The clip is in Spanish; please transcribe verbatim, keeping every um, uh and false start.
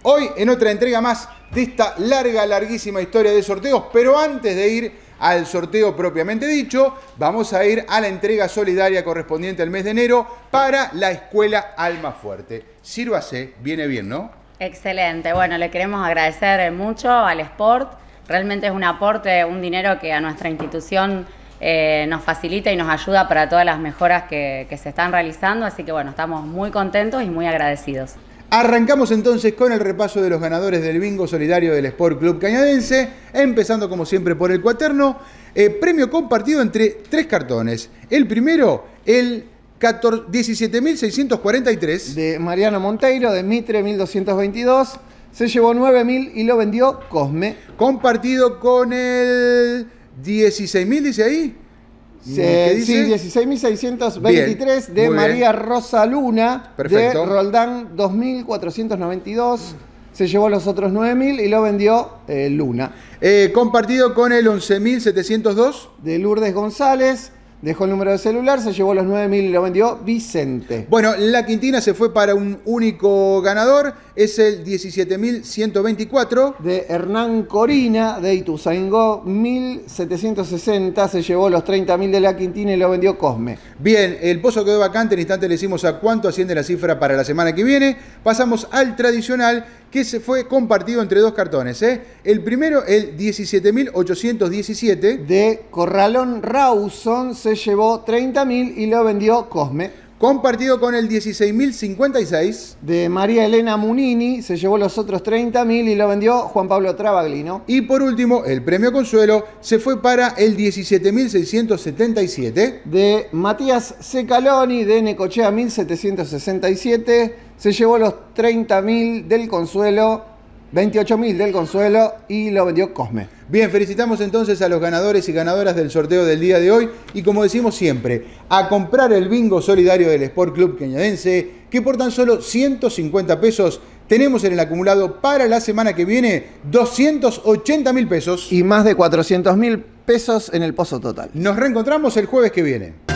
Hoy en otra entrega más de esta larga, larguísima historia de sorteos, pero antes de ir al sorteo propiamente dicho, vamos a ir a la entrega solidaria correspondiente al mes de enero para la Escuela Almafuerte. Sírvase, viene bien, ¿no? Excelente, bueno, le queremos agradecer mucho al Sport, realmente es un aporte, un dinero que a nuestra institución eh, nos facilita y nos ayuda para todas las mejoras que, que se están realizando, así que bueno, estamos muy contentos y muy agradecidos. Arrancamos entonces con el repaso de los ganadores del bingo solidario del Sport Club Cañadense, empezando como siempre por el cuaterno, eh, premio compartido entre tres cartones. El primero, el diecisiete mil seiscientos cuarenta y tres. De Mariano Monteiro, de Mitre mil doscientos veintidós, se llevó nueve mil y lo vendió Cosme. Compartido con el dieciséis mil, dice ahí. ¿Qué dice? Sí, dieciséis mil seiscientos veintitrés de María bien. Rosa Luna. Perfecto. De Roldán dos mil cuatrocientos noventa y dos. Se llevó los otros nueve mil y lo vendió eh, Luna. Eh, compartido con el once mil setecientos dos. De Lourdes González. Dejó el número de celular, se llevó los nueve mil y lo vendió Vicente. Bueno, la quintina se fue para un único ganador, es el diecisiete mil ciento veinticuatro. De Hernán Corina, de Ituzaingó, mil setecientos sesenta, se llevó los treinta mil de la quintina y lo vendió Cosme. Bien, el pozo quedó vacante, en instante le decimos a cuánto asciende la cifra para la semana que viene. Pasamos al tradicional, que se fue compartido entre dos cartones. ¿eh? El primero, el diecisiete mil ochocientos diecisiete. De Corralón Rawson, se llevó treinta mil y lo vendió Cosme. Compartido con el dieciséis mil cincuenta y seis. De María Elena Munini, se llevó los otros treinta mil y lo vendió Juan Pablo Travaglino. Y por último, el premio consuelo se fue para el diecisiete mil seiscientos setenta y siete. De Matías Secaloni, de Necochea mil setecientos sesenta y siete, se llevó los treinta mil del consuelo, veintiocho mil del consuelo y lo vendió Cosme. Bien, felicitamos entonces a los ganadores y ganadoras del sorteo del día de hoy y como decimos siempre, a comprar el bingo solidario del Sport Club Cañadense, que por tan solo ciento cincuenta pesos tenemos en el acumulado para la semana que viene doscientos ochenta mil pesos. Y más de cuatrocientos mil pesos en el pozo total. Nos reencontramos el jueves que viene.